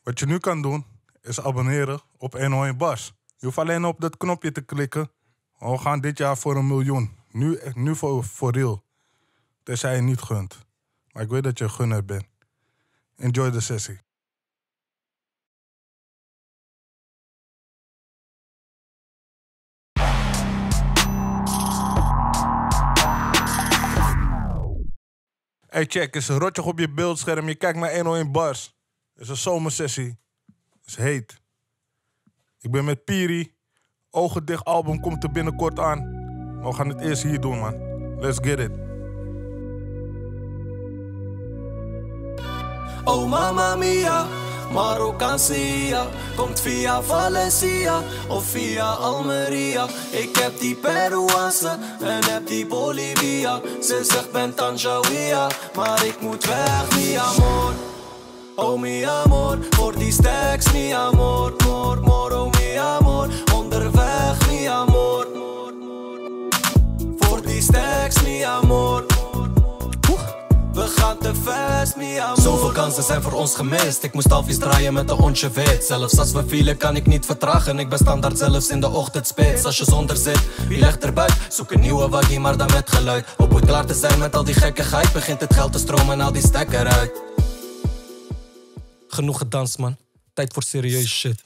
Wat je nu kan doen, is abonneren op 101 Bars. Je hoeft alleen op dat knopje te klikken. We gaan dit jaar voor 1 miljoen. Nu voor real. Tenzij je niet gunt. Maar ik weet dat je een gunner bent. Enjoy de sessie. Hey check, is een rotje op je beeldscherm. Je kijkt naar 101 Bars. Het is een zomersessie. Het is heet. Ik ben met Piri. Ogen dicht album komt er binnenkort aan. Maar we gaan het eerst hier doen, man. Let's get it. Oh mamma mia, Marokkaansia. Komt via Valencia of via Almeria. Ik heb die Peruaanse en heb die Bolivia. Ze zegt ben Tanzania, maar ik moet weg, mi amor. Oh mi amor, voor die stacks, mi amor. Oh mi amor, onderweg, mi amor. Voor die stacks, mi amor. We gaan te fast, mi amor. Zoveel kansen zijn voor ons gemist. Ik moest afjes draaien met de ontje wit. Zelfs als we vielen kan ik niet vertragen. Ik ben standaard zelfs in de ochtendspits. Als je zonder zit, wie legt erbij? Zoek een nieuwe waggie, maar dan met geluid. Op het klaar te zijn met al die gekkigheid. Begint het geld te stromen en al die stek eruit. Genoeg gedanst, man. Tijd voor serieuze shit.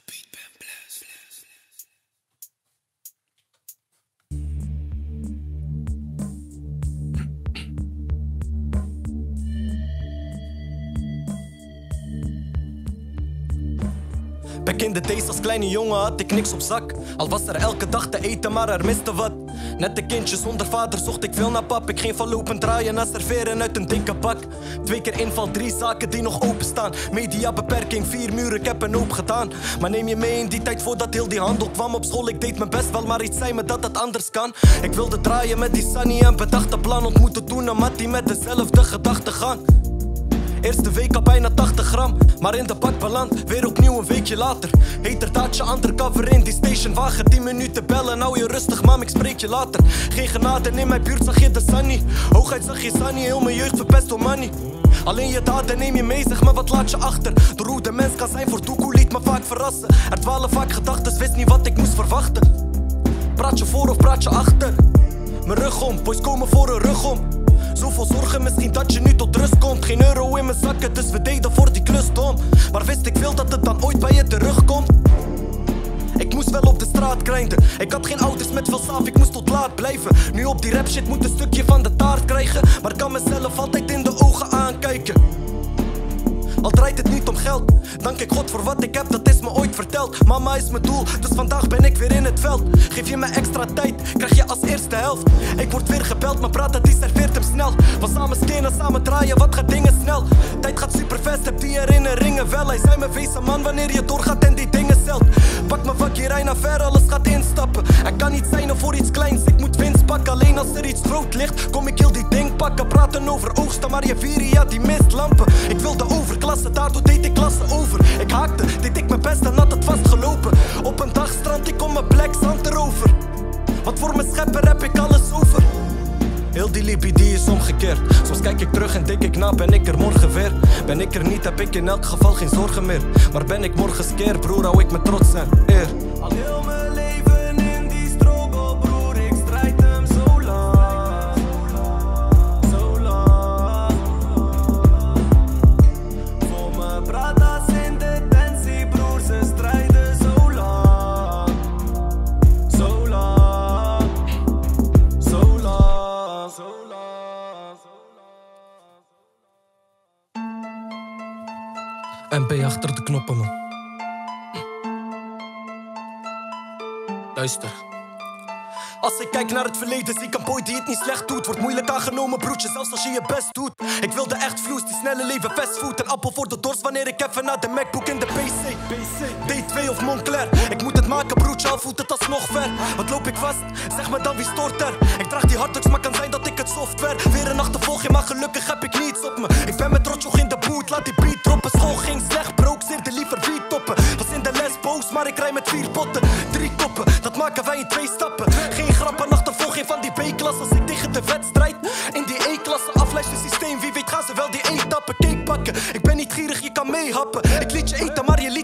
Back in the days als kleine jongen had ik niks op zak. Al was er elke dag te eten, maar er miste wat. Net een kindje zonder vader zocht ik veel naar pap. Ik ging van lopen draaien naar serveren uit een dikke bak. 2 keer inval, 3 zaken die nog openstaan. Mediabeperking, 4 muren, ik heb een hoop gedaan. Maar neem je mee in die tijd voordat heel die handel kwam op school. Ik deed mijn best wel, maar iets zei me dat het anders kan. Ik wilde draaien met die Sunny en bedacht een plan. Ontmoette toen een mattie met dezelfde gedachtegang. Eerste week al bijna 80 gram, maar in de bak beland, weer opnieuw een weekje later. Heterdaadje undercover in die stationwagen, 10 minuten bellen, hou je rustig mam, ik spreek je later. Geen genade, in mijn buurt zag je de Sunny. Hooguit zag je Sunny, heel mijn jeugd verpest door money. Alleen je daden neem je mee, zeg maar wat laat je achter. Door hoe de mens kan zijn voor toekoe liet me vaak verrassen. Er dwalen vaak gedachten, wist niet wat ik moest verwachten. Praat je voor of praat je achter? Mijn rug om, boys komen voor een rug om. Zoveel zorgen, misschien dat je nu tot rust komt. Geen euro in mijn zakken, dus we deden voor die klus dom. Maar wist ik veel dat het dan ooit bij je terugkomt. Ik moest wel op de straat grinden. Ik had geen ouders met veel saaf, ik moest tot laat blijven. Nu op die rap shit moet een stukje van de taart krijgen. Maar kan mezelf altijd in de ogen aankijken. Al draait het niet om geld, dank ik God voor wat ik heb, dat is me ooit verteld. Mama is mijn doel, dus vandaag ben ik weer in het veld. Geef je me extra tijd, krijg je als eerste helft. Ik word weer gebeld, maar praten die serveert hem snel. Van samen skenen, samen draaien, wat gaat dingen snel. Tijd gaat super fast, heb die herinneringen wel. Hij zei me wees een man wanneer je doorgaat en die dingen zelt. Pak mijn vakje, rij naar ver, alles gaat instappen. Er kan niet zijn voor iets kleins, ik moet winst pakken. Alleen als er iets groot ligt, kom ik heel die ding pakken. Praten over oogsten, maar je vieren, ja die mist lampen. Ik wilde overklasse, daardoor deed ik klasse over. Ik haakte, deed ik mijn best en had het vastgelopen. Op een dag strand ik om mijn plek zand erover. Want voor mijn schepper heb ik alles over. Heel die libidie is omgekeerd. Soms kijk ik terug en denk ik na, ben ik er morgen weer? Ben ik er niet, heb ik in elk geval geen zorgen meer. Maar ben ik morgen skeer, broer, hou ik me trots en eer. Al heel mijn leven in die struggle, broer, ik strijd hem zo lang. Zo lang. Voor mijn bradas in detentie, broer, ze strijden zo lang. Zo lang. Zo lang. Zo lang. MP achter de knoppen, man. Luister. Als ik kijk naar het verleden, zie ik een boy die het niet slecht doet. Wordt moeilijk aangenomen, broertje, zelfs als je je best doet. Ik wilde echt vloes, die snelle leven fastfood. Een appel voor de dorst wanneer ik even naar de Macbook in de PC. D2 of Montclair. Ik moet het maken, broertje, al voelt het alsnog ver. Wat loop ik vast? Zeg me dan wie stoort er? Ik draag die hardtugs, maar kan zijn dat ik het software. Weer een achtervolging, maar gelukkig heb ik niets op me. Ik ben met rotjoch in de boot, laat die beat droppen. School ging slecht, bro, ik zeerde liever beat toppen. Was in de les boos, maar ik rij met 4 potten. 3 koppen, dat maken wij in 2 stappen. Geen grappen, achtervolging van die B-klas. Als ik tegen de wedstrijd in die E-klasse afluistersysteem. Wie weet gaan ze wel die etappen cake pakken. Ik ben niet gierig, je kan meehappen. Ik liet je eten, maar je liet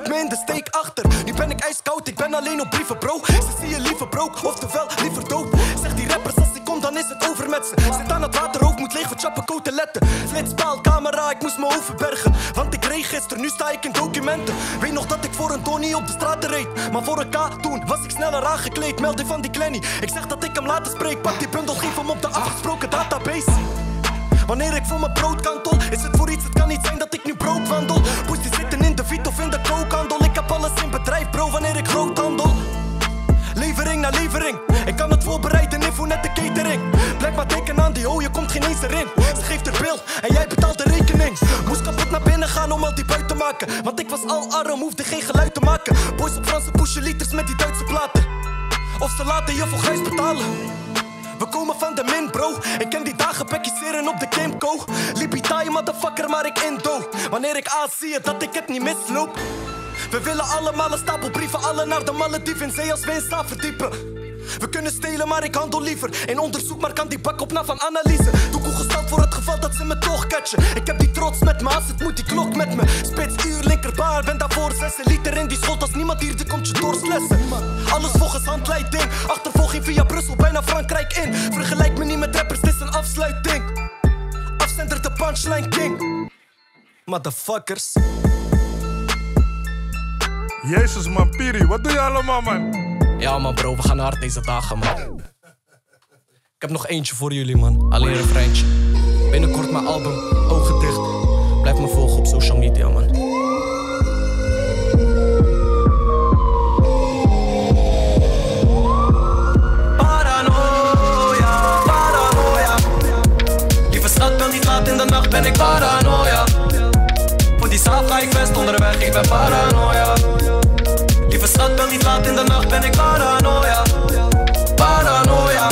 me in de steek achter. Nu ben ik ijskoud, ik ben alleen op brieven bro. Ze zie je liever broke, oftewel liever dood. Zeg die rappers als ik kom dan is het over met ze. Zit aan het waterhoofd, moet leeg voor chappen koteletten. Flitspaal, camera, ik moest me overbergen. Want ik reed gisteren, nu sta ik in documenten. Weet nog dat ik voor een Tony op de straten reed. Maar voor een K toen was ik sneller aangekleed. Melding van die Clenny, ik zeg dat ik hem later spreek. Pak die bundel, geef hem op de afgesproken database. Wanneer ik voor mijn brood kantel, is het voor iets, het kan niet zijn dat ik nu brood wandel. Boys die zitten in de Vito of in de kookhandel. Ik heb alles in bedrijf bro, wanneer ik groot handel. Levering na levering, ik kan het voorbereiden, info net de catering. Blijf maar denken aan die je komt geen eens erin. Ze geeft er bil en jij betaalt de rekening. Moest kapot naar binnen gaan om al die buiten te maken. Want ik was al arm, hoefde geen geluid te maken. Boys op Franse pushen liters met die Duitse platen. Of ze laten je voor grijs betalen. We komen van de min bro, ik ken die dagen bekjeseren op de Kimco. Libitai motherfucker, maar ik indo. Wanneer ik aan zie je dat ik het niet misloop. We willen allemaal een stapel brieven, alle naar de Malediven in zee als we in staat verdiepen. We kunnen stelen, maar ik handel liever in onderzoek, maar kan die bak op na van analyse. Doe koe gesteld voor het geval dat ze me toch catchen. Ik heb die trots met me, als het moet die klok met me. Spits uur, linkerbaan, ben daarvoor 6 liter in die schot. Als niemand hier, die komt je doorslessen. Alles volgens handleiding, achtervolging via Brussel, bijna Frankrijk in. Vergelijk me niet met rappers, dit is een afsluiting. Afzender de punchline king. Motherfuckers. Jezus man, Piri, wat doe je allemaal man? Ja man bro, we gaan hard deze dagen man. Ik heb nog eentje voor jullie man, alleen een refreintje. Binnenkort mijn album, ogen dicht. Blijf me volgen op social media man. Paranoia, paranoia. Lieve schat, bel niet laat in de nacht, ben ik paranoia. Voor die zaal ga ik best onderweg, ik ben paranoia. Lieve schat, bel niet laat in de nacht, ben ik paranoia. Paranoia.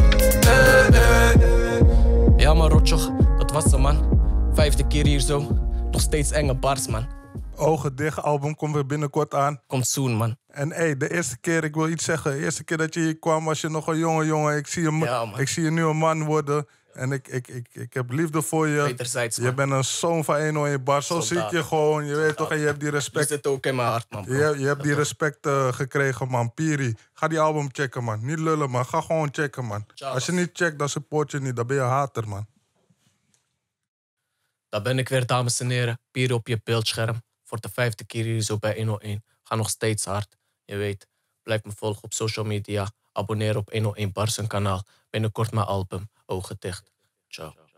Ja man, Rotjoch, dat was ze man. 5e keer hier zo, nog steeds enge bars man. Ogen dicht album komt weer binnenkort aan. Komt soon man. En hey, de eerste keer, ik wil iets zeggen. De eerste keer dat je hier kwam was je nog een jongen. Ik zie je nu een man worden. En ik heb liefde voor je. Wederzijds, man. Je bent een zoon van 1 in je bar. Zo zie ik je gewoon. Je weet toch, en je hebt die respect. Je zit ook in mijn hart, man. Je hebt die respect gekregen, man. Piri, ga die album checken, man. Niet lullen, man. Ga gewoon checken, man. Charles. Als je niet checkt, dan support je niet. Dan ben je hater, man. Daar ben ik weer, dames en heren. Piri op je beeldscherm. Voor de 5e keer hier zo bij 101. Ga nog steeds hard. Je weet, blijf me volgen op social media. Abonneer op 101 Bars kanaal. Binnenkort mijn album. Ogen dicht. Ciao.